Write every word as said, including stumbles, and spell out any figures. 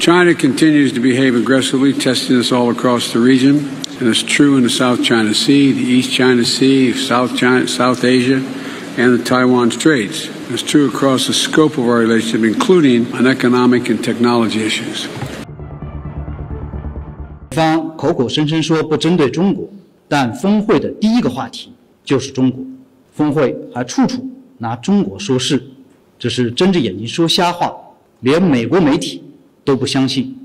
China continues to behave aggressively, testing us all across the region, and it's true in the South China Sea, the East China Sea, South China, South Asia, and the Taiwan Straits. It's true across the scope of our relationship, including on economic and technology issues. 美方口口声声说不针对中国，但峰会的第一个话题就是中国，峰会还处处拿中国说事，这是睁着眼睛说瞎话，连美国媒体都不相信